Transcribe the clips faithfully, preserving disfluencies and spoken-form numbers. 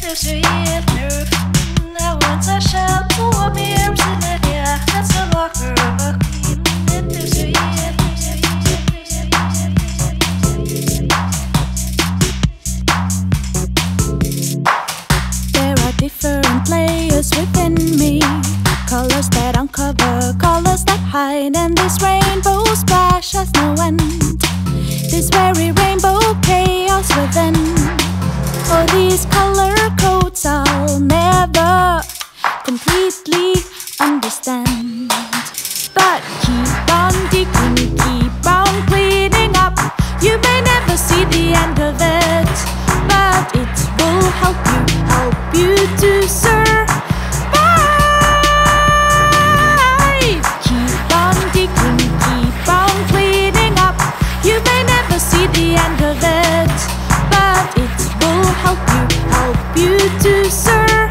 Different layers within me, colors that uncover, colors that hide, and this rainbow splash has no end. This very rainbow chaos within. Oh, these color codes I'll never completely understand. But keep on digging, keep on cleaning up. You may never see the end of it, but it will help you, help you to survive. Keep on digging, keep on cleaning up. You may never see the end of it, but it will help you, help you to survive.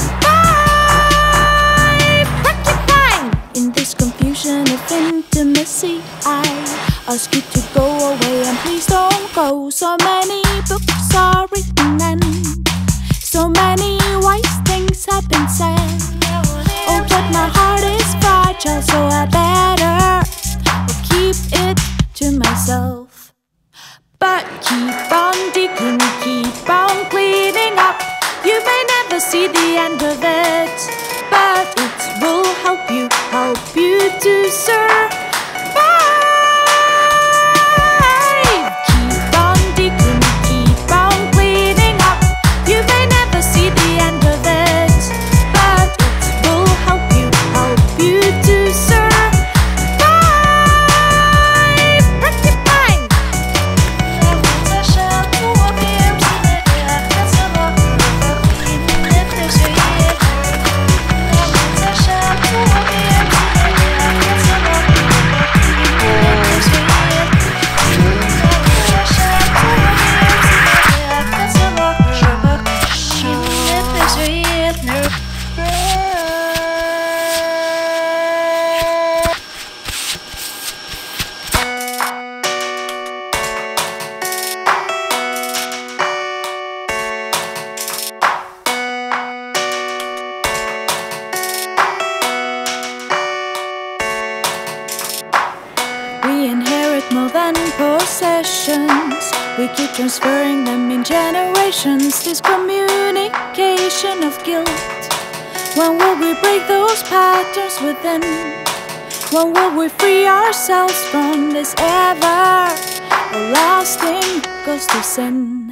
Porcupine! In this confusion of intimacy, I ask you to go away and please don't go. So many books are written and so many wise things have been said. Oh, but my heart is fragile, so I better keep it to myself. But keep on digging, keep on cleaning up. You may never see the end of it, but it will help you, help you to survive. Keep on digging, keep on cleaning up. You may never see the end of it, but it will help you, help you to survive. Porcupine! We inherit more than possessions. We keep transferring them in generations. This communication of guilt. When will we break those patterns within? When will we free ourselves from this ever lasting ghost of sin?